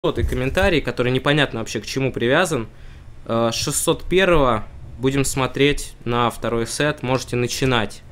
600-й комментарий, который непонятно вообще к чему привязан. С 601-го будем смотреть на второй сет. Можете начинать.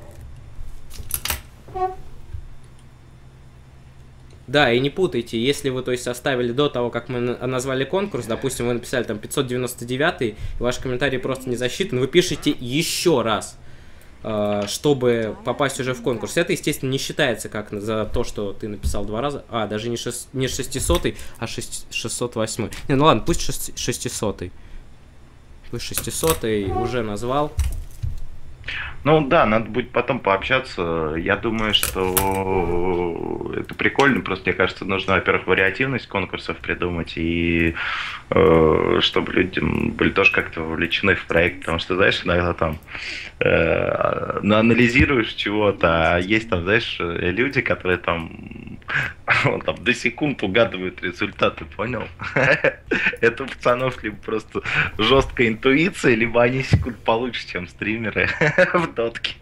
Да, и не путайте, если вы, то есть, оставили до того, как мы назвали конкурс, допустим, вы написали там 599, и ваш комментарий просто не засчитан, вы пишете еще раз, чтобы попасть уже в конкурс. Это, естественно, не считается как за то, что ты написал два раза. А, даже не 600, а 608. Не, ну ладно, пусть 600. Пусть 600 уже назвал. Ну да, надо будет потом пообщаться. Я думаю, что это прикольно. Просто, мне кажется, нужно, во-первых, вариативность конкурсов придумать, и чтобы люди были тоже как-то вовлечены в проект. Потому что, знаешь, иногда там анализируешь чего-то, а есть там, знаешь, люди, которые там до секунд угадывают результаты, понял? Это у пацанов либо просто жесткая интуиция, либо они секунд получше, чем стримеры в дотке.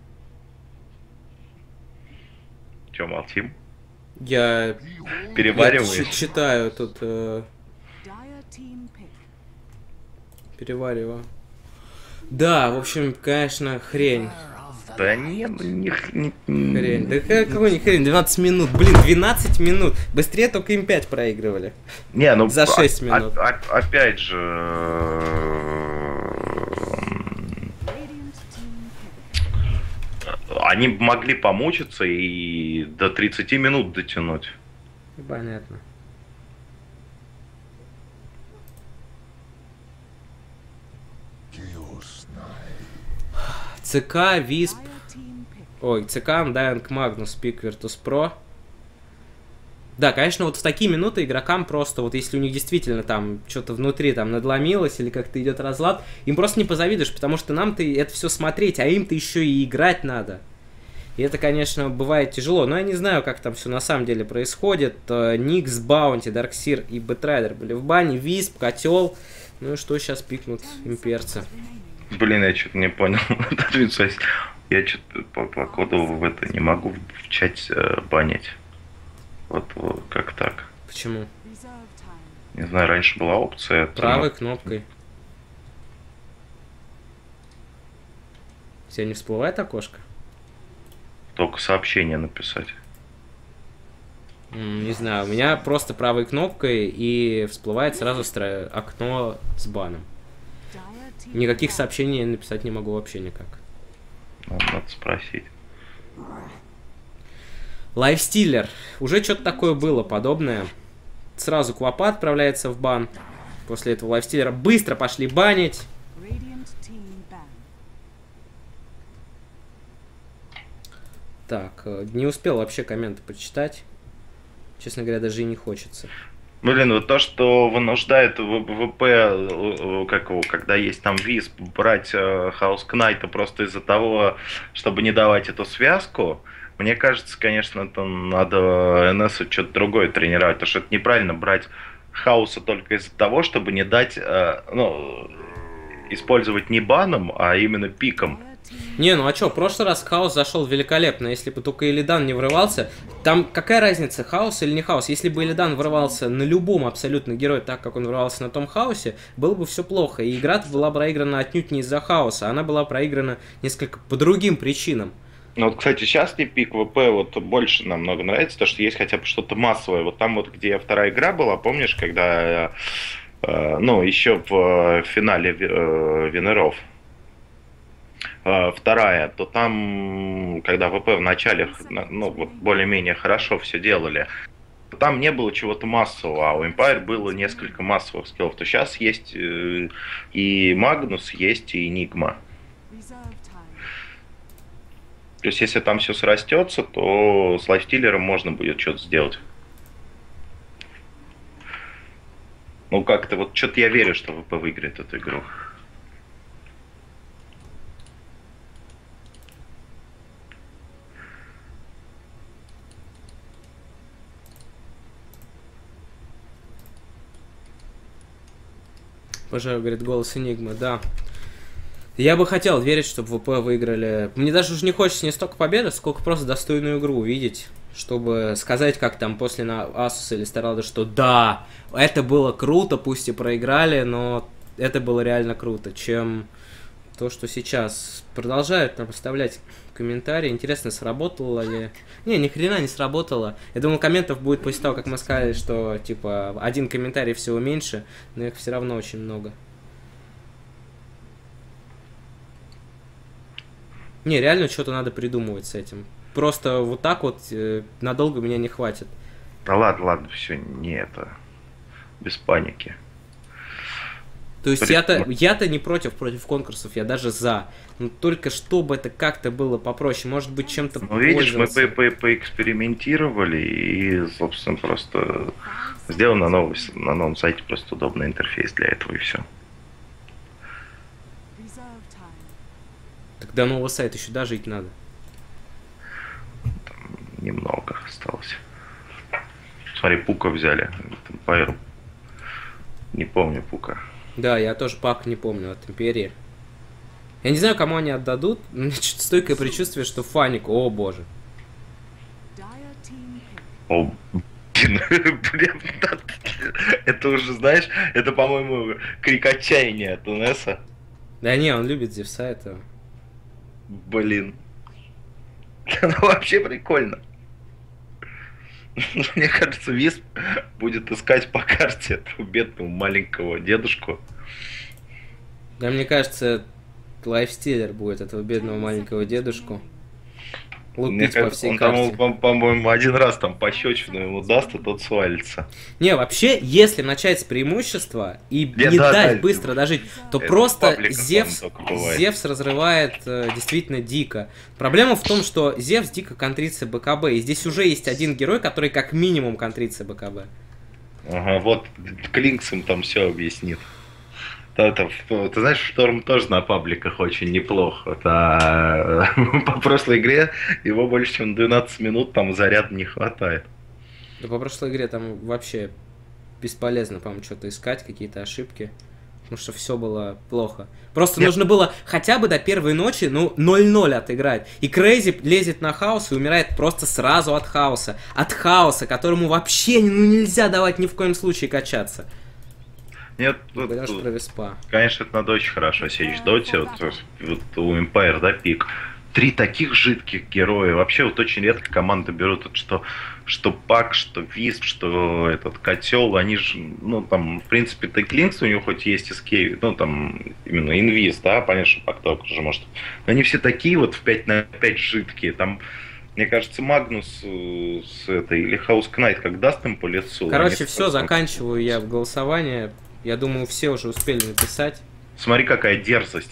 Че, молчим? Я перевариваю. Читаю тут. Перевариваю. Да, в общем, конечно, хрень. Да нет, хрень. Да какой не хрень, 12 минут. Блин, 12 минут. Быстрее только им 5 проигрывали. Не, ну за 6 минут. Опять же, они могли помучиться и до 30 минут дотянуть. Понятно. ЦК, Висп. Ой, ЦК, Dying Magnus, Peak Virtus Pro. Да, конечно, вот в такие минуты игрокам просто, вот если у них действительно там что-то внутри там надломилось или как-то идет разлад, им просто не позавидуешь, потому что нам-то это все смотреть, а им-то еще и играть надо. И это, конечно, бывает тяжело, но я не знаю, как там все на самом деле происходит. Никс, Баунти, Дарксир и Бэтрайдер были в бане, Висп, Котел. Ну и что сейчас пикнут имперцы? Блин, я что-то не понял. Я что-то по коду в это не могу в чате банить. Вот как так? Почему? Не знаю, раньше была опция. Правой кнопкой. У тебя не всплывает окошко? Только сообщение написать. Не знаю, у меня просто правой кнопкой и всплывает сразу окно с баном. Никаких сообщений написать не могу вообще никак. Надо спросить. Лайфстиллер. Уже что-то такое было подобное. Сразу Квапа отправляется в бан. После этого Лайфстиллера быстро пошли банить. Так, не успел вообще комменты почитать. Честно говоря, даже и не хочется. Блин, вот то, что вынуждает ВП, как его, когда есть там Висп, брать Хаус Кнайта просто из-за того, чтобы не давать эту связку, мне кажется, конечно, там надо НСу что-то другое тренировать, потому что это неправильно брать Хауса только из-за того, чтобы не дать, использовать не баном, а именно пиком. Не, ну а чё, в прошлый раз Хаус зашел великолепно, если бы только Илидан не врывался. Там какая разница, Хаус или не Хаус? Если бы Илидан врывался на любом абсолютно герое так, как он врывался на том Хаусе, было бы все плохо. И игра была проиграна отнюдь не из-за Хауса, она была проиграна несколько по другим причинам. Ну вот, кстати, частный пик ВП вот больше намного нравится, то что есть хотя бы что-то массовое. Вот там вот, где вторая игра была, помнишь, когда, еще в финале Венеров, вторая, то там, когда ВП в начале, вот более-менее хорошо все делали, там не было чего-то массового, а у Empire было несколько массовых скиллов, то сейчас есть и Магнус, есть и Enigma. То есть, если там все срастется, то с лайфстиллером можно будет что-то сделать. Ну, как-то вот, что-то я верю, что ВП выиграет эту игру. Пожалуй, говорит, голос Энигмы, да. Я бы хотел верить, чтобы ВП выиграли. Мне даже уже не хочется не столько победы, сколько просто достойную игру увидеть. чтобы сказать, как там после на Asus или Старалда, что да, это было круто, пусть и проиграли, но это было реально круто, чем то, что сейчас продолжают нам поставлять комментарии. Интересно, сработало ли... Не, ни хрена не сработало. Я думал, комментов будет после того, как мы сказали, что, типа, один комментарий всего меньше, но их все равно очень много. Не, реально что-то надо придумывать с этим. Просто вот так вот надолго меня не хватит. Да ладно, все, не это. Без паники. То есть я-то не против конкурсов, я даже за. Но только чтобы это как-то было попроще, может быть, чем-то Ну, видишь, мы поэкспериментировали и, собственно, просто сделан на новом сайте просто удобный интерфейс для этого и все. Тогда новый сайт еще дожить надо. Там немного осталось. Смотри, Пука взяли. Empire. Не помню Пука. Да, я тоже пак не помню от Империи. Я не знаю, кому они отдадут, но у меня что-то стойкое предчувствие, что Фаник, о боже. О, блин, это уже, знаешь, это, по-моему, крик отчаяния от Унеса. Да не, он любит Зевса, это... Блин. Ну, вообще прикольно. Мне кажется, Висп будет искать по карте этого бедного маленького дедушку. Да, мне кажется, лайфстилер будет этого бедного маленького дедушку. Лупить по всей карте. Он, по-моему, один раз там пощечину ему даст, и тот свалится. Не, вообще, если начать с преимущества и не дать быстро дожить, то просто Зевс разрывает действительно дико. Проблема в том, что Зевс дико контрится БКБ, и здесь уже есть один герой, который как минимум контрится БКБ. Ага, вот Клинкс им там все объяснит. Ты знаешь, Шторм тоже на пабликах очень неплохо. По прошлой игре его больше, чем 12 минут там заряда не хватает. Да по прошлой игре там вообще бесполезно, по-моему, что-то искать, какие-то ошибки. Потому что все было плохо. Просто нужно было хотя бы до первой ночи, 0-0 отыграть. И Крейзи лезет на хаос и умирает просто сразу от хаоса. От хаоса, которому вообще нельзя давать ни в коем случае качаться. Нет, про Веспа. Конечно, это надо очень хорошо сечь в доте. Вот у Empire, да, пик. 3 таких жидких героя. Вообще вот очень редко команды берут, что Пак, что Висп, что этот Котел. Они же, ну там, в принципе, Теклинкс у него хоть есть эскейп, ну там, именно инвиз, да, понятно, что Пак только же может. Но они все такие вот в 5 на 5 жидкие. Там, мне кажется, Магнус с этой, или Хаус Кнайт, как даст им по лицу. Короче, все, заканчиваю я в голосование. Я думаю, все уже успели написать. Смотри, какая дерзость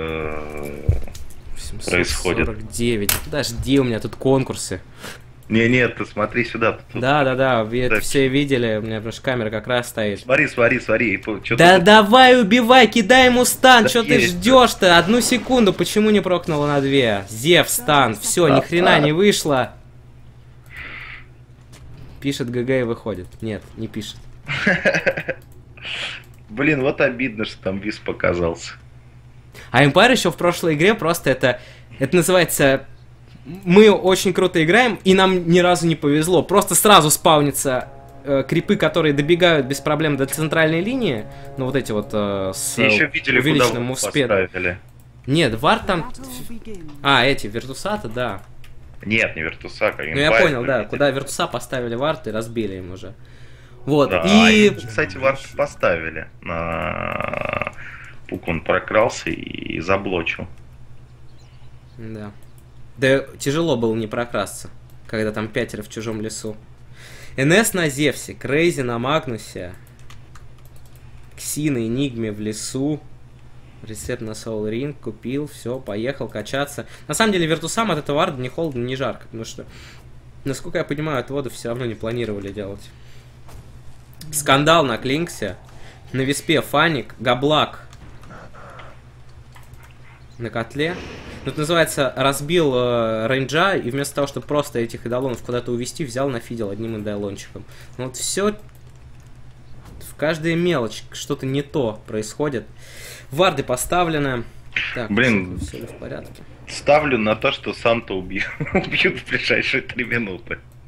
происходит. 49. Подожди, у меня тут конкурсы. Нет, ты смотри сюда. Да, все видели, у меня потому что камера как раз стоит. Смотри. Да давай убивай, кидай ему стан, что ты ждешь-то? 1 секунду, почему не прокнуло на 2? Зев стан, все, ни хрена не вышло. Пишет ГГ и выходит. Нет, не пишет. Блин, вот обидно, что там Вис показался. А Empire еще в прошлой игре просто это называется... Мы очень круто играем, и нам ни разу не повезло. Просто сразу спаунятся крипы, которые добегают без проблем до центральной линии. Ну вот эти вот с увеличенным мувспедом. Нет, вард там... эти, Виртусата, да. Нет, не Виртусака. Ну я понял, да, куда Виртуса поставили вард и разбили им уже. Вот, да, и... кстати, вард поставили. На Пук он прокрался и заблочил. Да. Да тяжело было не прокрасться, когда там 5 в чужом лесу. НС на Зевсе, Крейзи на Магнусе, Кси на Энигме в лесу, рецепт на Soul Ring купил, все, поехал качаться. На самом деле, Виртусам от этого варда не холодно, не жарко, потому что, насколько я понимаю, отводы все равно не планировали делать. Скандал на Клинксе, на Виспе Фаник, Габлак на котле. Тут называется, разбил рейнджа, и вместо того, чтобы просто этих идолонов куда-то увести, взял, нафидел одним идолончиком. Ну вот все, в каждой мелочь что-то не то происходит. Варды поставлены. Так, блин, все ли в порядке? Ставлю на то, что Санта убьют в ближайшие 3 минуты.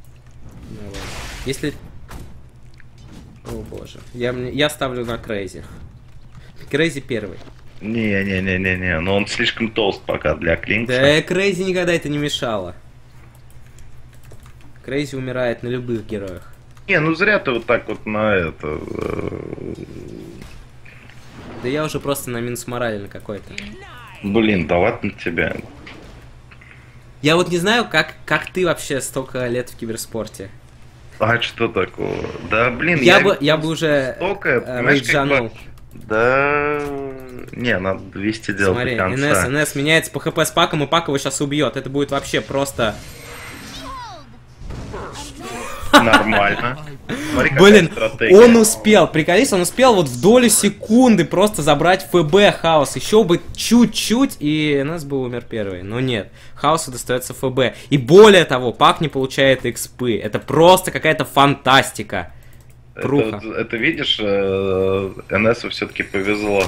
Если... О боже. Я ставлю на Крейзи. Крейзи первый. Не, но он слишком толст пока для Клинкса. Да, Крейзи никогда это не мешало. Крейзи умирает на любых героях. Не, ну зря ты вот так вот на это... Да я уже просто на минус морали на какой-то. Блин, да ладно тебя. Я вот не знаю, как ты вообще столько лет в киберспорте. А что такого? Да, блин, я бы уже рейджанул. Да... Не, надо 200 делать Смотри, до конца. НС меняется по хп с паком, и пак его сейчас убьет. Это будет вообще просто... Нормально. Смотри, блин, он успел, приколись, он успел вот в долю секунды просто забрать ФБ Хаос. Еще бы чуть-чуть, и НС бы умер первый. Но нет, Хаосу достается ФБ. И более того, пак не получает экспы. Это просто какая-то фантастика. Это видишь, НСу все-таки повезло.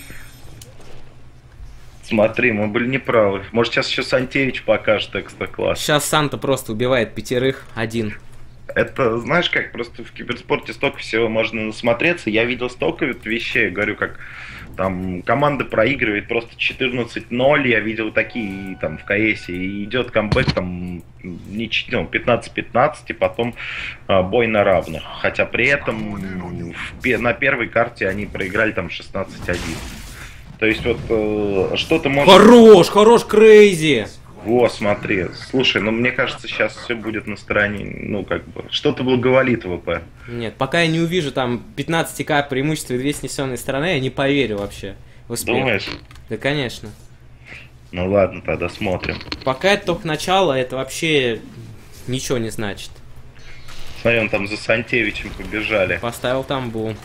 Смотри, мы были неправы. Может, сейчас еще Сантевич покажет экстра-класс. Сейчас Санта просто убивает 5 один. Это, знаешь, как просто в киберспорте столько всего можно насмотреться. Я видел столько вещей, говорю, как там команда проигрывает просто 14-0. Я видел такие там в КСе. И идет камбэк там 15-15, и потом бой на равных. Хотя при этом на первой карте они проиграли там 16-1. То есть вот что-то может... Хорош, Крейзи! Во, смотри. Слушай, ну мне кажется, сейчас все будет на стороне, ну как бы, что-то благоволит ВП. Нет, пока я не увижу там 15к преимущества и 2 снесенные стороны, я не поверю вообще в успех. Думаешь? Да, конечно. Ну ладно, тогда смотрим. Пока это только начало, это вообще ничего не значит. Смотри, он там за Сантевичем побежали. Поставил тамбу.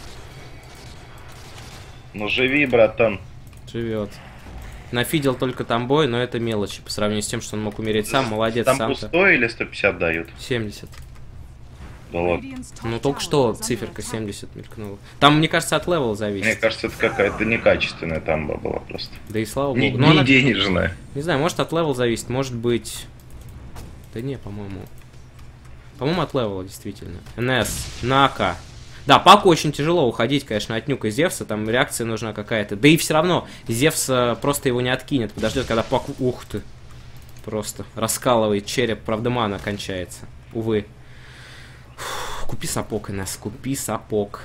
Ну живи, братан. Живет. Нафидел только тамбой, но это мелочи по сравнению с тем, что он мог умереть сам. Молодец, там Санта. пустой или 150 дают? 70. Да ладно. Ну только что циферка 70 мелькнула. Там, мне кажется, от левела зависит. Мне кажется, это какая-то некачественная тамба была просто. Да и слава богу. Не она... денежная. Не знаю, может от левела зависит, может быть... Да не, по-моему. По-моему, от левела, действительно. НС, Нака. Да, Паку очень тяжело уходить, конечно, от нюка Зевса, там реакция нужна какая-то. Да и все равно, Зевс просто его не откинет, подождет, когда Паку... Ух ты! Просто раскалывает череп, правда мана кончается. Увы. Фух, купи сапог, НС, купи сапог.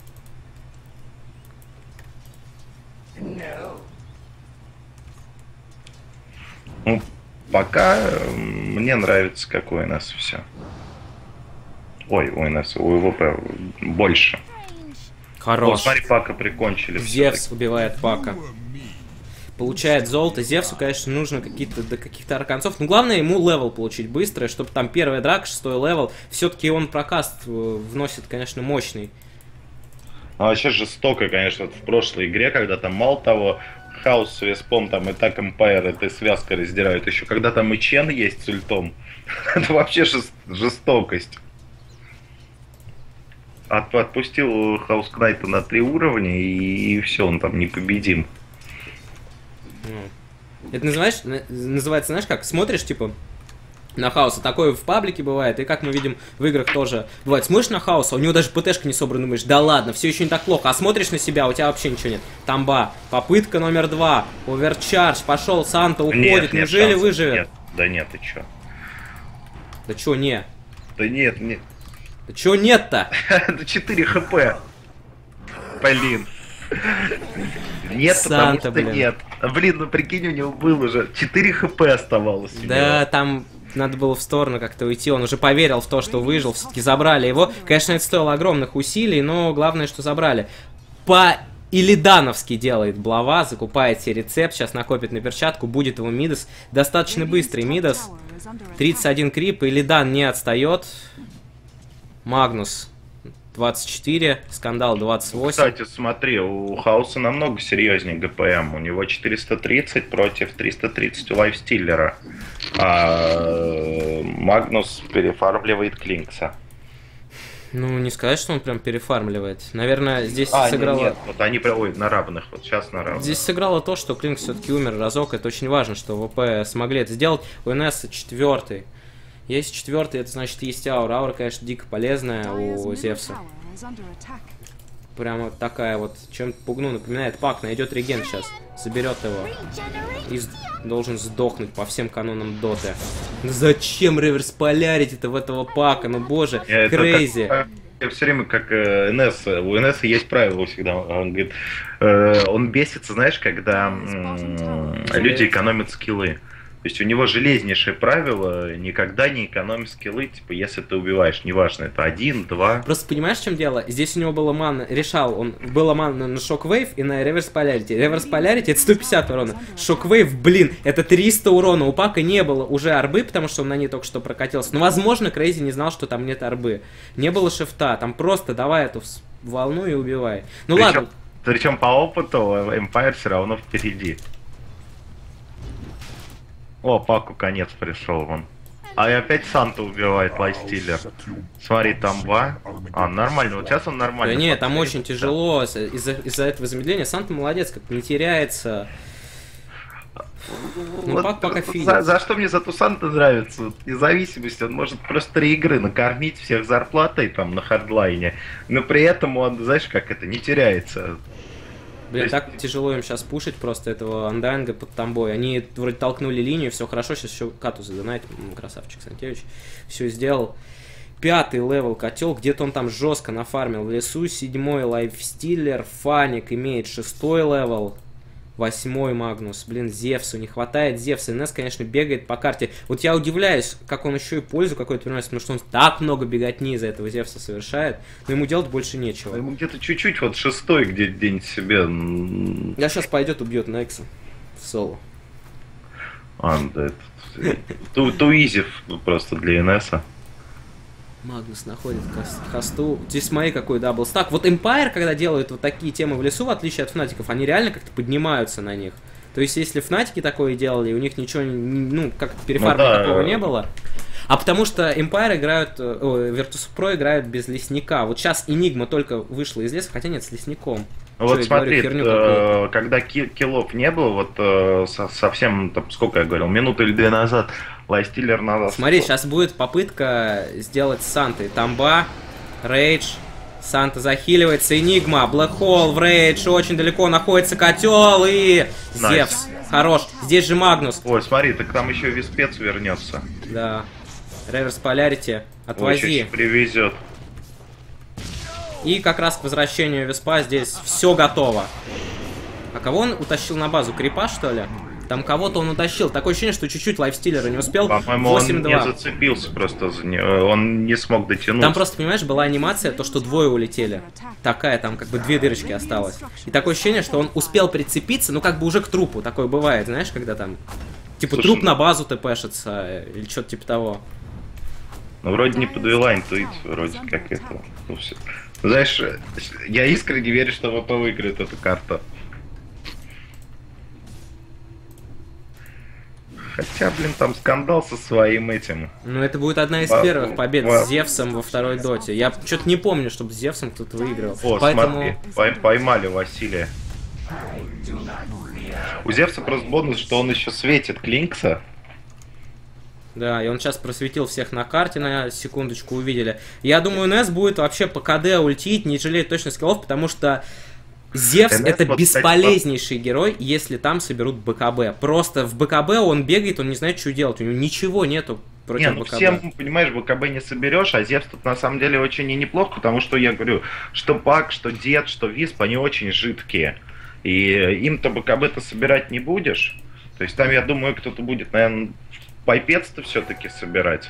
Ну, пока мне нравится, какой у нас все. Ой, у нас у ВП больше. Хорош. О, смотри, Пака прикончили. Зевс убивает Пака. Получает золото. Зевсу, конечно, нужно до каких-то арканцов. Но главное ему левел получить быстро, чтобы там первая драка, 6-й левел. Все-таки он прокаст вносит, конечно, мощный. А вообще жестоко, конечно, вот в прошлой игре, когда там мало того, Хаос с Веспом там и так Эмпайр этой связкой раздирают. Еще когда там и Чен есть с ультом. Это вообще жестокость. Отпустил Хаус Кнайта на 3 уровня, и все, он там непобедим. Это называется, знаешь как, смотришь, типа, на Хаоса, такое в паблике бывает, и как мы видим в играх тоже бывает, смотришь на Хаоса, у него даже ПТшка не собрана, думаешь, да ладно, все еще не так плохо, а смотришь на себя, у тебя вообще ничего нет. Тамба, попытка номер 2, оверчардж, пошел, Санта уходит, неужели выживет? Нет, да нет, ты чё? Да чё не? Да нет, нет. Да чё нет-то? Это 4 хп. Блин. Нет, Санта, потому что блин. нет. Блин, ну прикинь, у него было уже 4 хп оставалось. Да, там надо было в сторону как-то уйти, он уже поверил в то, что выжил, все-таки забрали его. Конечно, это стоило огромных усилий, но главное, что забрали. По-илидановски делает Блава, закупает себе рецепт, сейчас накопит на перчатку, будет его Мидас. Достаточно быстрый Мидас. 31 крип, Илидан не отстает. Магнус 24, Скандал 28. Кстати, смотри, у Хауса намного серьезнее ГПМ. У него 430 против 330 у Лайфстиллера. А Магнус перефармливает Клинкса. Ну, не сказать, что он прям перефармливает. Наверное, здесь сыграло... Нет, вот они на равных, вот сейчас на равных. Здесь сыграло то, что Клинкс все-таки умер разок. Это очень важно, что ВП смогли это сделать. У НС 4-й. Есть четвертый, это значит есть аура. Аура, конечно, дико полезная у Зевса. Прямо такая вот, чем-то пугну, напоминает Пак, найдет реген сейчас, заберет его и должен сдохнуть по всем канонам доты. Ну зачем реверс полярить-то в этого Пака, ну боже, крейзи. Я все время как НС, у НС есть правило всегда, он говорит, он бесится, знаешь, когда люди экономят скиллы. То есть у него железнейшее правило: никогда не экономь скиллы, типа, если ты убиваешь, неважно, это 1, 2. Просто понимаешь, в чем дело? Здесь у него было мана, было мана на Шоквейв и на Реверс Полярити. Реверс Полярити это 150 урона. Шоквейв, блин, это 300 урона. У Пака не было уже арбы, потому что он на ней только что прокатился. Но, возможно, Крейзи не знал, что там нет арбы. Не было шифта, там просто давай эту волну и убивай. Ну ладно. Причем по опыту Empire все равно впереди. О, Паку конец пришел вон. А и опять Санта убивает Лайстиллер. Смотри, там 2. А, нормально, вот сейчас он нормально. Да нет, там очень тяжело. Из-за этого замедления Санта молодец, как не теряется. Ну, вот Пак пока фидит. За что мне зато Санта нравится? Вот, независимость, он может просто 3 игры накормить всех зарплатой там на хардлайне, но при этом он, знаешь, как это, не теряется. Блин, так тяжело им сейчас пушить просто этого Андайнга под тамбой. Они вроде толкнули линию, все хорошо, сейчас еще Кату задонать. Красавчик Санкевич. Все сделал. 5-й левел котел, где-то он там жестко нафармил в лесу. 7-й лайфстиллер, Фаник имеет 6-й левел. 8-й Магнус. Блин, Зевсу не хватает. Зевса. НС, конечно, бегает по карте. Вот я удивляюсь, как он еще и пользу какой-то приносит, потому что он так много беготни из-за этого Зевса совершает, но ему делать больше нечего. Ему где-то чуть-чуть, вот 6-й где-нибудь себе. Я сейчас пойдет убьет Некса в соло. Да, это... Туизив просто для НСа. Магнус находит хосту. Здесь смотри, какой даблстак. Вот Empire, когда делают вот такие темы в лесу, в отличие от Фнатиков, они реально как-то поднимаются на них. То есть, если Фнатики такое делали, у них ничего, ну, как перефарма такого не было. А потому что Empire играют, Virtus.pro играют без лесника. Вот сейчас Enigma только вышла из леса, хотя нет, с лесником. Вот смотри, когда киллов не было, вот совсем, там, сколько я говорил, минуту или 2 назад, Лайстиллер надо... Смотри, сейчас будет попытка сделать с Сантой. Тамба, Рейдж, Санта захиливается, Энигма, Блэк Холл в Рейдж, очень далеко находится котел и... Зевс, хорош. Здесь же Магнус. Ой, смотри, так там еще Виспец вернется. Да. Реверс Полярити, отвози. Ой, привезет. И как раз к возвращению Веспа здесь все готово. А кого он утащил на базу? Крипа, что ли? Там кого-то он утащил. Такое ощущение, что чуть-чуть лайфстиллера не успел. По-моему, он не зацепился просто за него. Он не смог дотянуться. Там просто, понимаешь, была анимация, то, что 2 улетели. Такая, там как бы 2 дырочки осталось. И такое ощущение, что он успел прицепиться, ну как бы уже к трупу. Такое бывает, знаешь, когда там... Типа, слушай, труп на базу тпшится, или что-то типа того. Ну, вроде не подвела интуиция, вроде как это. Ну, все. Знаешь, я искренне верю, что ВП выиграет эту карту. Хотя, блин, там скандал со своим этим. Ну, это будет одна из первых побед с Зевсом во второй доте. Я что-то не помню, чтобы с Зевсом кто-то выиграл. О, поэтому... смотри, поймали Василия. У Зевса просто бонус, что он еще светит Клинкса. Да, и он сейчас просветил всех на карте, на секундочку увидели. Я думаю, НС будет вообще по КД ультить, не жалеет точно скиллов, потому что Зевс это бесполезнейший герой, если там соберут БКБ. Просто в БКБ он бегает, он не знает, что делать, у него ничего нету против БКБ. Всем, понимаешь, БКБ не соберешь, а Зевс тут на самом деле очень и неплохо, потому что я говорю, что Пак, что Дед, что Висп, они очень жидкие. И им-то БКБ-то собирать не будешь. То есть там, я думаю, кто-то будет, наверное, пайпец-то все-таки собирать.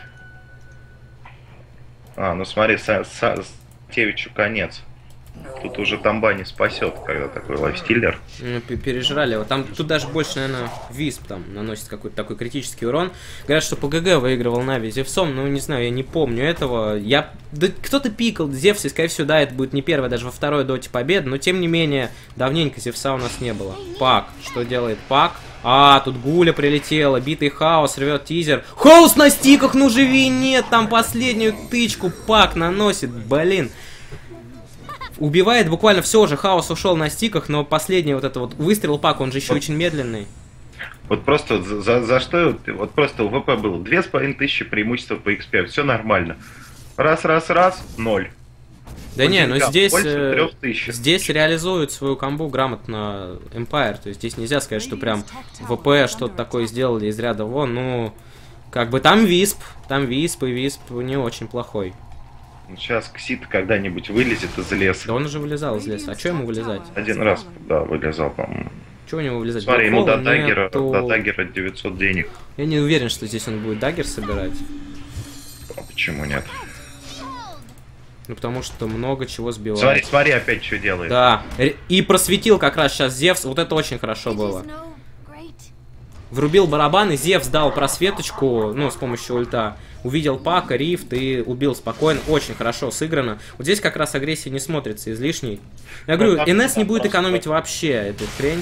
Ну смотри, Тевичу конец. Тут уже Тамба не спасет, когда такой лайфстиллер. Пережрали его. Там тут даже больше, наверное, Висп там наносит какой-то такой критический урон. Говорят, что ПГГ выигрывал Нави Зевсом, но не знаю, я не помню этого. Да кто-то пикал Зевса, и, скорее всего, да, это будет не первая, даже во второй доте победа, но тем не менее, давненько Зевса у нас не было. Пак, что делает Пак? Тут Гуля прилетела, битый Хаос, рвет тизер. Хаос на стиках, ну живи, нет, там последнюю тычку Пак наносит, блин. Убивает буквально все уже, Хаос ушел на стиках, но последний вот этот вот выстрел Пак, он же еще очень медленный. Вот просто за что, вот просто у ВП было 2500 преимущества по XP, все нормально. Раз, 0. Да не, но здесь, 3000. здесь реализует свою комбу грамотно Empire, то есть здесь нельзя сказать, что прям ВП что-то такое сделали из ряда вон, ну, как бы там Висп, и Висп не очень плохой. Сейчас Ксит когда-нибудь вылезет из леса. Да он уже вылезал из леса, а что ему вылезать? Один раз, да, вылезал, по-моему. Чего у него вылезать? Смотри, ему до нету... даггера 900 денег. Я не уверен, что здесь он будет даггер собирать. А почему нет? Ну, потому что много чего сбивает. Смотри, опять что делает. Да, и просветил как раз сейчас Зевс, вот это очень хорошо было. Врубил барабан, и Зевс дал просветочку, ну, с помощью ульта. Увидел Пака, Рифт и убил спокойно. Очень хорошо сыграно. Вот здесь как раз агрессия не смотрится излишней. Я говорю, НС не будет экономить вообще эту хрень.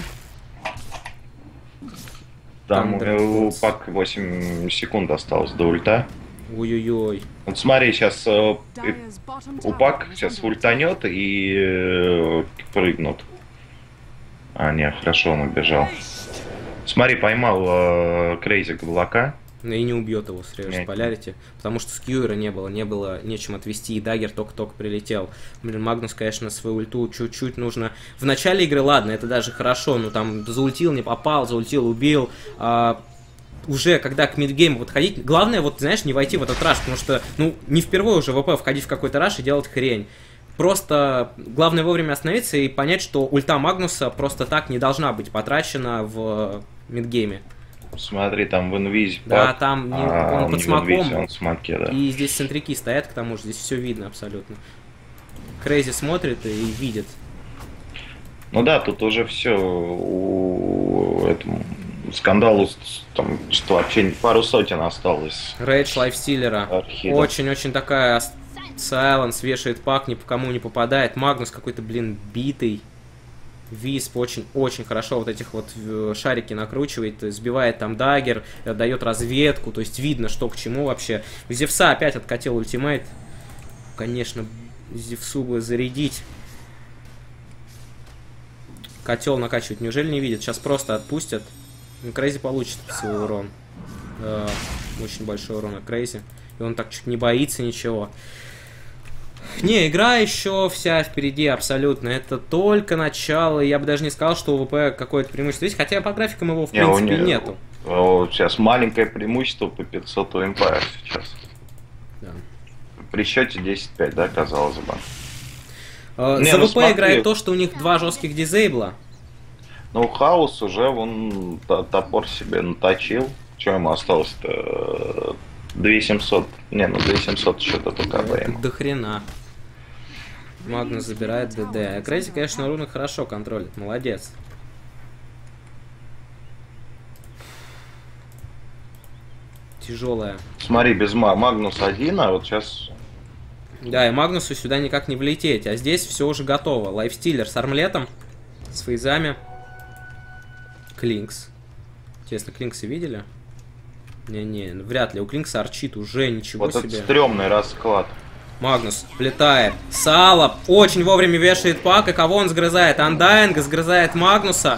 Там у Пак 8 секунд осталось до ульта. Ой-ой-ой. Вот смотри, сейчас Упак сейчас ультанет и прыгнут. А, не, хорошо, он убежал. Смотри, поймал Крейзи Габлака. И не убьет его с Реверс Полярити, потому что скьюера не было нечем отвести, и даггер только-только прилетел. Блин, Магнус, конечно, свою ульту чуть-чуть нужно... В начале игры, ладно, это даже хорошо, но там заультил, не попал, заультил, убил. Уже, когда к мидгейму подходить, главное, вот, знаешь, не войти в этот раш, потому что, ну, не впервые уже в ВП входить в какой-то раш и делать хрень. Просто главное вовремя остановиться и понять, что ульта Магнуса просто так не должна быть потрачена в мидгейме. Смотри, там в инвизе. Да, там он под смоком. Он в смоке, да. И здесь центрики стоят, к тому же, здесь все видно абсолютно. Крейзи смотрит и видит. Ну да, тут уже все этому скандалу там что вообще пару сотен осталось. Рейдж лайфстиллера. Очень-очень такая... Сайленс вешает Пак, ни по кому не попадает. Магнус какой-то, блин, битый. Висп очень-очень хорошо вот этих вот шарики накручивает, сбивает там даггер, дает разведку, то есть видно, что к чему вообще. Зевса опять откатил ультимейт. Конечно, Зевсу бы зарядить. Котел накачивать неужели не видит? Сейчас просто отпустят. Крейзи получит свой урон. Очень большой урон от Крейзи. И он так чуть не боится ничего. Не, игра еще вся впереди абсолютно. Это только начало. Я бы даже не сказал, что у ВП какое-то преимущество есть. Хотя по графикам его в принципе нету. Сейчас маленькое преимущество по 500 у Empire сейчас. Да. При счете 10-5, да, казалось бы. За ВП играет то, что у них два жестких дизейбла. Ну, Хаус уже вон топор себе наточил. Что ему осталось-то? 2700. Не, ну 2700 что-то только ему. До хрена. Магнус забирает ДД. Крейзи, конечно, руны хорошо контролит. Молодец. Тяжелая. Смотри, без Магнус 1, а вот сейчас... Да, и Магнусу сюда никак не влететь. А здесь все уже готово. Лайфстиллер с армлетом, с фейзами. Клинкс. Интересно, Клинксы видели? Не-не, вряд ли. У Клинкса арчит уже, ничего вот себе. Вот это стрёмный расклад. Магнус влетает. Сало очень вовремя вешает Пак, и кого он сгрызает? Андайнга сгрызает Магнуса.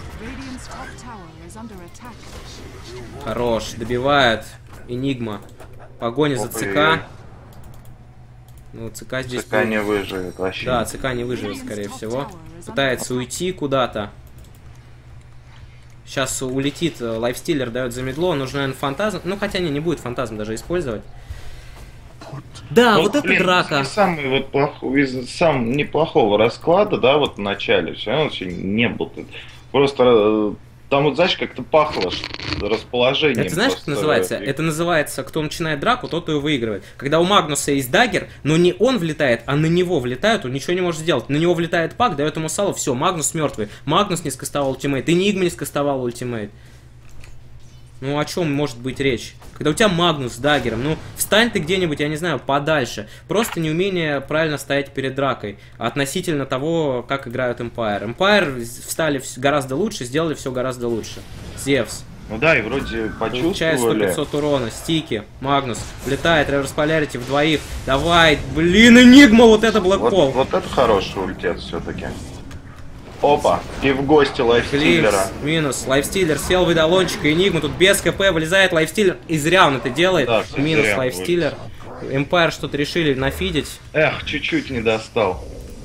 Хорош, добивает Энигма. Погоня за ЦК. Ну, ЦК здесь... ЦК не выживет вообще. Да, ЦК не выживет, скорее всего. Пытается уйти куда-то. Сейчас улетит, лайфстиллер дает за медло, нужен, наверное, фантазм. Ну, хотя не будет фантазм даже использовать. Да, ну, вот это драка. Самый вот плохой, из самого неплохого расклада, да, вот в начале, все равно не было. Просто там вот, знаешь, как-то пахло расположением. Это знаешь, как называется? Это называется, кто начинает драку, тот и выигрывает. Когда у Магнуса есть даггер, но не он влетает, а на него влетают, он ничего не может сделать. На него влетает Пак, дает ему салу, все, Магнус мертвый. Магнус не скастовал ультимейт, Энигма не скастовал ультимейт. Ну, о чем может быть речь? Когда у тебя Магнус с даггером, ну, встань ты где-нибудь, я не знаю, подальше. Просто неумение правильно стоять перед дракой относительно того, как играют Empire. Empire встали гораздо лучше, сделали все гораздо лучше. Зевс. Ну да, и вроде почувствовали. Получает 100-500 урона. Стики. Магнус. Влетает. Реверс Полярити вдвоих. Давай. Блин, Энигма, вот это блэкпол. Вот это хороший ультет все-таки. Опа, и в гости лайфстиллера. Клинкс, минус. Лайфстиллер сел в видолончика. Энигма тут без КП вылезает. Лайфстиллер. И зря он это делает. Да, минус лайфстиллер. Эмпайр что-то решили нафидить. Эх, чуть-чуть не достал.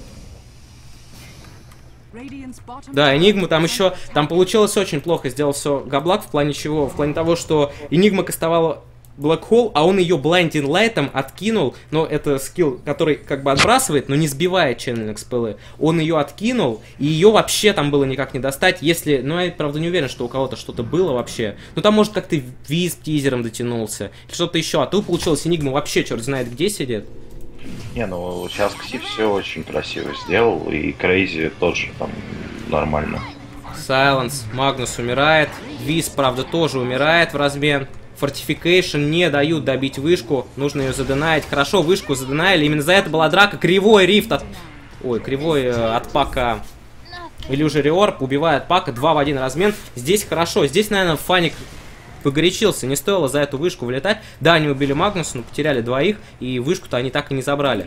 Да, Энигма там еще... Там получилось очень плохо. Сделал все Габлак в плане чего? В плане того, что Энигма кастовала Black Hole, а он ее Blinding Light'ом откинул. Но это скилл, который как бы отбрасывает, но не сбивает ченнелинг спеллы. Он ее откинул, и ее вообще там было никак не достать, если... Ну, я, правда, не уверен, что у кого-то что-то было вообще. Ну, там, может, как-то Визп тизером дотянулся. Или что-то еще. А тут получилось, Энигма вообще черт знает где сидит. Не, ну, сейчас Кси все очень красиво сделал, и Крейзи тоже там нормально. Сайленс, Магнус умирает. Визп, правда, тоже умирает в размен. Фортификейшн не дают добить вышку. Нужно ее заденаить. Хорошо, вышку заденаили. Именно за это была драка. Кривой рифт от... Ой, кривой от Пака. Illusory Orb убивает Пака. 2 в 1 размен. Здесь хорошо. Здесь, наверное, Фаник погорячился. Не стоило за эту вышку вылетать. Да, они убили Магнуса, но потеряли двоих. И вышку-то они так и не забрали.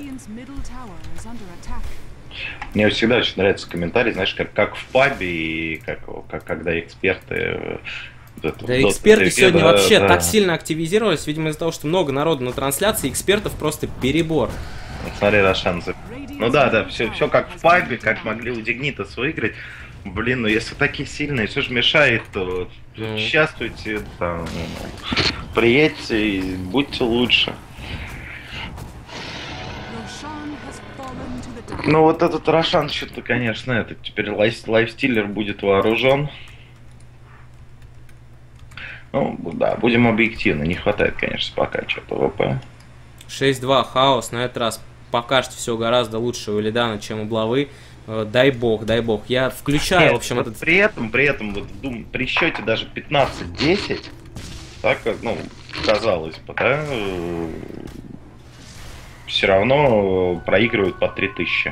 Мне всегда очень нравится комментарий, знаешь, как в пабе и как когда эксперты... Да, эксперты сегодня вообще так сильно активизировались, видимо, из-за того, что много народу на трансляции, экспертов просто перебор. Смотри, Рошан. Ну да, все как в пабе, как могли у Дигнитас выиграть. Блин, ну если такие сильные, все же мешает, то участвуйте, там, приедьте и будьте лучше. Ну вот этот Рошан что-то, конечно, это теперь лайфстиллер будет вооружен. Ну, да, будем объективны, не хватает, конечно, пока что-то ВП. 6-2, Хаос, на этот раз пока что все гораздо лучше у Илидана, чем у Блавы. Дай бог, дай бог. Я включаю, в общем, этот... При этом, вот, при счете даже 15-10, так как, ну, казалось бы, да, все равно проигрывают по 3000.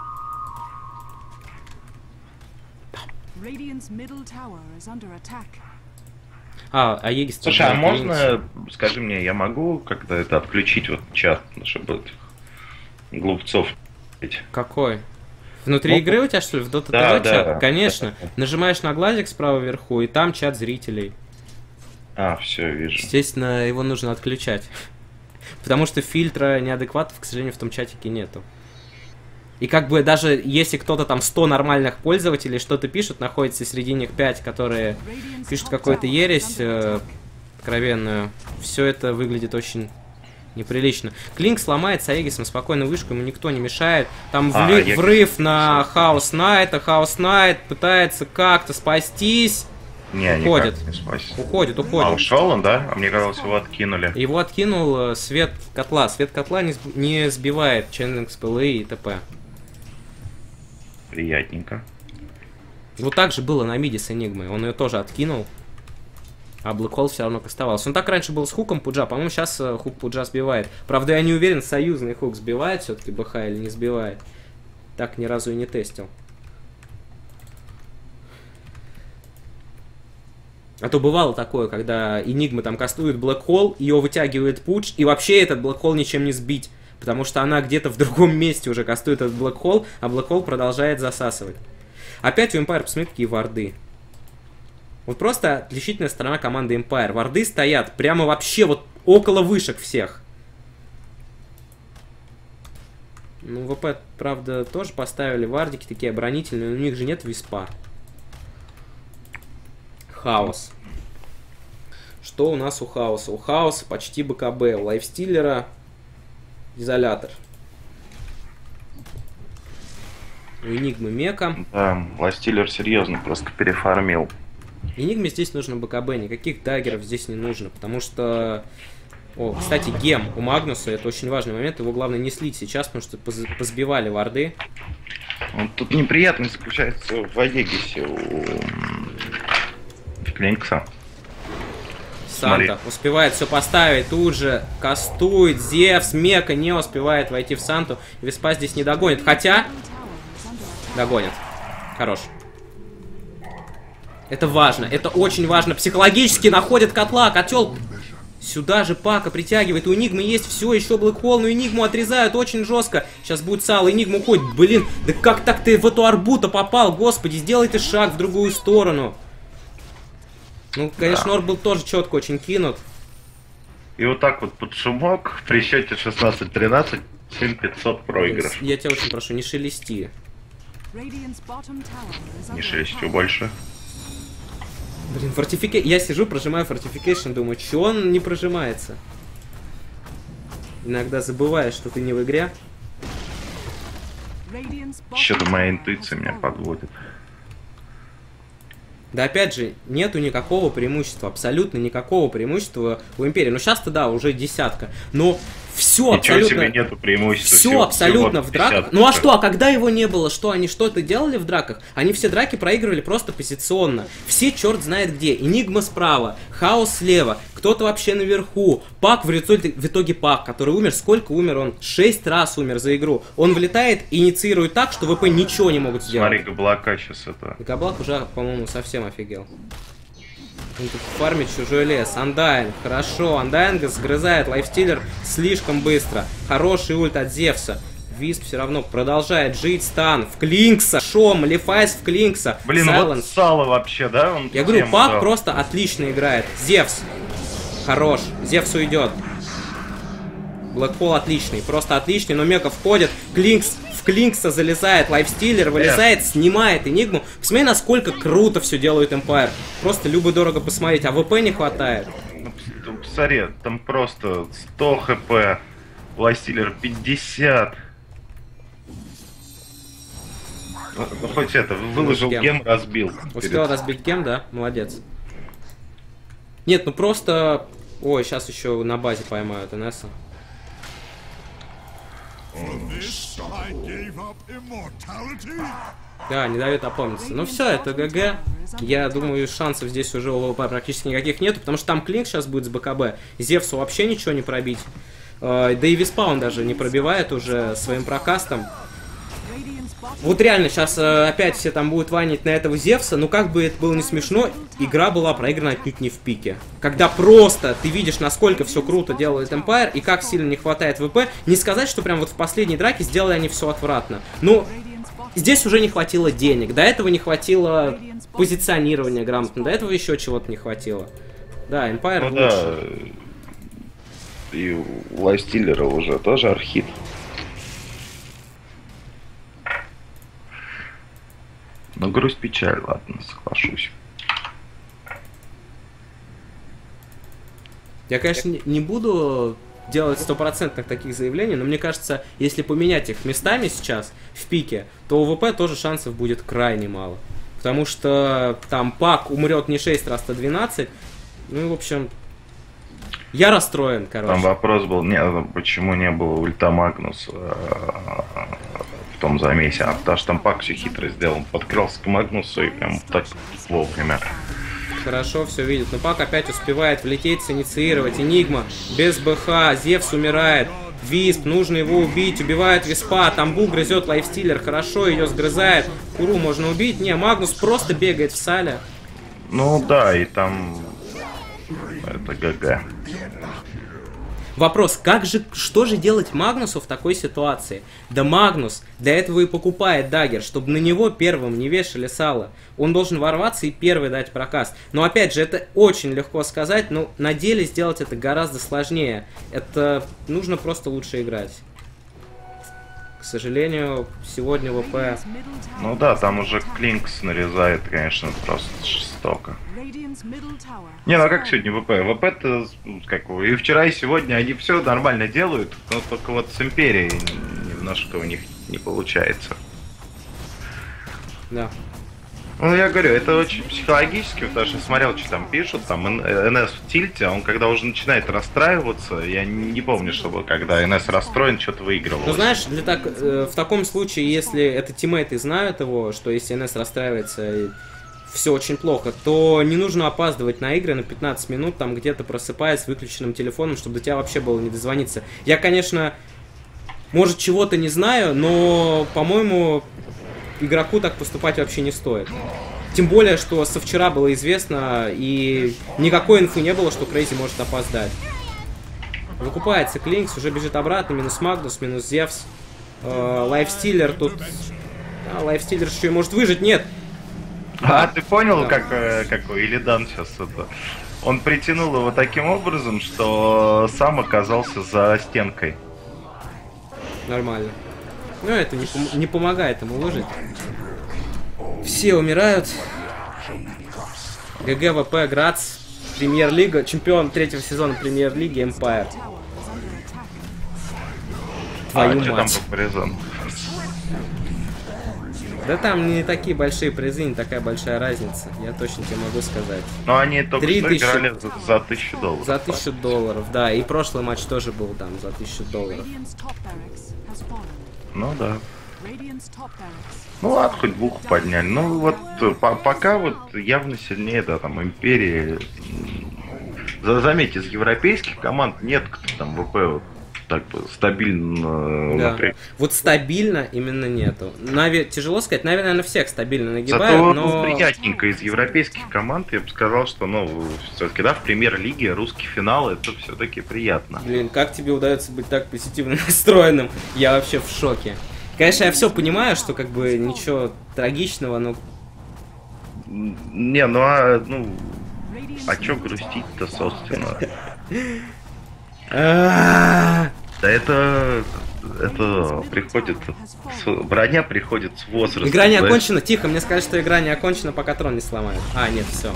А Егис... Слушай, а можно, скажи мне, я могу как-то это отключить, вот чат, чтобы глупцов... Какой? Внутри игры у тебя, что ли, в Dota TV чат? Да. Конечно. Нажимаешь на глазик справа вверху, и там чат зрителей. А, все, вижу. Естественно, его нужно отключать. Потому что фильтра неадекватов, к сожалению, в том чатике нету. И как бы даже если кто-то там 100 нормальных пользователей что-то пишут, находится среди них 5, которые пишут какую-то ересь откровенную, все это выглядит очень неприлично. Клинк сломает с Аегисом спокойно вышку, ему никто не мешает. Там врыв на Хаос Найта, Хаос Найт пытается как-то спастись. Не, уходит. Не уходит. А ушел он, да? А мне казалось, его откинули. Его откинул свет котла. Свет котла не сбивает ченнелинг спеллы и т.п. Приятненько. Вот так же было на миде с Энигмой. Он ее тоже откинул. А Black Hole все равно кастовался. Он так раньше был с хуком Пуджа. По-моему, сейчас хук Пуджа сбивает. Правда, я не уверен, союзный хук сбивает все-таки БХ или не сбивает. Так ни разу и не тестил. А то бывало такое, когда Энигма там кастует Black Hole, ее вытягивает Пудж, и вообще этот Black Hole ничем не сбить. Потому что она где-то в другом месте уже кастует этот Black Hole, а Black Hole продолжает засасывать. Опять у Empire, посмотри, какие варды. Вот просто отличительная сторона команды Empire. Варды стоят прямо вообще вот около вышек всех. Ну, ВП, правда, тоже поставили вардики такие оборонительные, но у них же нет виспа. Хаос. Что у нас у Хаоса? У Хаоса почти БКБ. У Лайфстиллера изолятор. У Энигмы Мека. Да, Лайфстиллер серьезно просто перефармил. Энигме здесь нужно БКБ, никаких даггеров здесь не нужно, потому что... О, кстати, гем у Магнуса, это очень важный момент, его главное не слить сейчас, потому что позбивали варды. Тут неприятность заключается в Аегисе у Клинкса. Санта успевает все поставить, тут же кастует, Зевс, Мека не успевает войти в Санту, Виспа здесь не догонит, хотя... Догонит. Хорош. Это важно, это очень важно. Психологически находит котла, котел Сюда же Пака притягивает. У Энигмы есть все, еще Блэк Холл, но Энигму отрезают очень жестко. Сейчас будет Сал, Энигма уходит. Блин, да как так ты в эту арбу-то попал? Господи, сделай ты шаг в другую сторону. Ну, конечно, Орб был тоже четко очень кинут. И вот так вот под шумок при счете 16-13 7500 проигрыш. Я тебя очень прошу, не шелести. Не шелестю больше. Блин, я сижу, прожимаю Fortification, думаю, чё он не прожимается? Иногда забываешь, что ты не в игре. Что-то моя интуиция меня подводит. Да опять же, нету никакого преимущества, абсолютно никакого преимущества у Империи. Ну сейчас-то да, уже десятка. Но все абсолютно... Себе нету преимущества. Все абсолютно в драках. Ну а что, а когда его не было, что они что-то делали в драках? Они все драки проигрывали просто позиционно. Все черт знает где. Энигма справа, Хаос слева, кто-то вообще наверху. Пак в итоге Пак, который умер. Сколько умер он? 6 раз умер за игру. Он влетает и инициирует так, что ВП ничего не могут сделать. Смотри, Габлака сейчас это... Габлак уже, по-моему, совсем офигел. Он тут фармит чужой лес. Андайн, хорошо. Андайнга сгрызает лайфстиллер слишком быстро. Хороший ульт от Зевса. Висп все равно продолжает жить. Стан в Клинкса. Шом, Малефайс в Клинкса. Блин, Сайленс. вот Сало вообще, да? Он я говорю, Пак просто отлично играет. Зевс. Хорош. Зевс уйдет. Блэкхолл отличный. Просто отличный. Но Мека входит. Клинкс в Клинкса залезает, лайфстиллер вылезает, снимает Энигму. Посмотри, насколько круто все делают Empire. Просто любо-дорого посмотреть, а ВП не хватает. Посмотри, там просто 100 хп, лайфстиллер 50. Ну хоть это, выложил гем, разбил. Успел разбить гем, да? Молодец. Нет, ну просто... Ой, сейчас еще на базе поймают Инесса. Да, не дает опомниться. Ну все, это ГГ. Я думаю, шансов здесь уже у ВП практически никаких нету, потому что там Клинк сейчас будет с БКБ. Зевсу вообще ничего не пробить. Да и Виспа он даже не пробивает уже своим прокастом. Вот реально, сейчас опять все там будут ванить на этого Зевса, но как бы это было не смешно, игра была проиграна отнюдь не в пике. Когда просто ты видишь, насколько все круто делает Empire и как сильно не хватает ВП, не сказать, что прям вот в последней драке сделали они все отвратно. Ну, здесь уже не хватило денег, до этого не хватило позиционирования грамотно, до этого еще чего-то не хватило. Да, Empire ну, лучше. Да. И у лайфстиллера уже тоже архит. Но грусть печаль, ладно, соглашусь. Я, конечно, не буду делать стопроцентных таких заявлений, но мне кажется, если поменять их местами сейчас, в пике, то у ВП тоже шансов будет крайне мало. Потому что там Пак умрет не 6 раз, а 12. Ну, в общем, я расстроен, короче. Там вопрос был, почему не было ульта Магнус в том замесе, потому что там Пак все хитро сделал. Он подкрался к Магнусу и прям так вовремя. Хорошо, все видит. Но Пак опять успевает влететь, синициировать. Энигма без БХ, Зевс умирает. Висп, нужно его убить, убивает Виспа, Тамбу грызет лайфстиллер, хорошо, ее сгрызает. Куру можно убить. Не, Магнус просто бегает в сале. Ну да, и там... Это ГГ. Вопрос, что же делать Магнусу в такой ситуации? Да Магнус для этого и покупает даггер, чтобы на него первым не вешали сало. Он должен ворваться и первый дать прокаст. Но опять же, это очень легко сказать, но на деле сделать это гораздо сложнее. Это нужно просто лучше играть. К сожалению, сегодня ВП... Ну да, там уже Клинкс нарезает, конечно, просто жестоко. Не, ну а как сегодня ВП? ВП-то, как и вчера, и сегодня они все нормально делают, но только вот с Империей немножко у них не получается. Да. Ну, я говорю, это очень психологически, потому что я смотрел, что там пишут, там НС в тильте, он когда уже начинает расстраиваться, я не помню, чтобы когда НС расстроен, что-то выигрывал. Ну, знаешь, в таком случае, если это тиммейты знают его, что если НС расстраивается, все очень плохо, то не нужно опаздывать на игры на 15 минут, там где-то просыпаясь с выключенным телефоном, чтобы до тебя вообще было не дозвониться. Я, конечно, может, чего-то не знаю, но, по-моему, игроку так поступать вообще не стоит. Тем более, что со вчера было известно, и никакой инфы не было, что Крейзи может опоздать. Выкупается Клинкс, уже бежит обратно. Минус Магнус, минус Зевс. Лайфстиллер тут... Лайфстиллер еще и может выжить, нет. Ты понял, да. Какой Илидан сейчас это? Он притянул его таким образом, что сам оказался за стенкой. Нормально. Но это не помогает ему выжить. Все умирают. ГГ, ВП, Грац, Премьер-лига, чемпион 3-го сезона Премьер-лиги, Empire. Твою что мать. Там по призам? Да там не такие большие призы, не такая большая разница. Я точно тебе могу сказать. Но они только что 3000... играли за $1000. За $1000, да. И прошлый матч тоже был там за $1000. Ну да. Ну ладно, хоть двух подняли. Ну вот пока вот явно сильнее, да, там Империи. Заметьте, из европейских команд нет кто там ВП вот, так бы стабильно. Да. Вот стабильно именно нету. Нави, тяжело сказать, Нави, наверное, всех стабильно нагибают, зато но... приятненько из европейских команд, я бы сказал, что, ну, все-таки, да, в премьер-лиге русский финал, это все-таки приятно. Блин, как тебе удается быть так позитивно настроенным? Я вообще в шоке. Конечно, я все понимаю, что как бы ничего трагичного, но... Не, а чё грустить-то, собственно? Да это приходит... Броня приходит с возрастом. Игра не окончена, тихо, мне сказали, что игра не окончена, пока трон не сломают. Нет, все.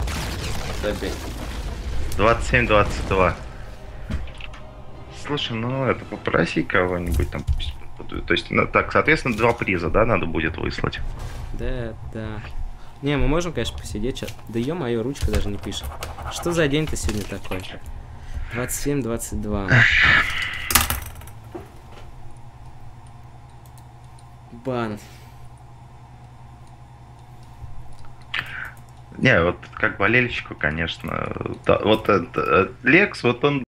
27-22. Слушай, это попроси кого-нибудь там. То есть, так, соответственно, 2 приза, да, надо будет выслать. Да. Не, мы можем, конечно, посидеть сейчас. Да ё-моё, ручка даже не пишет. Что за день-то сегодня такой? 27-22. Бан. Не, вот как болельщику, конечно. Да, вот Лекс, вот он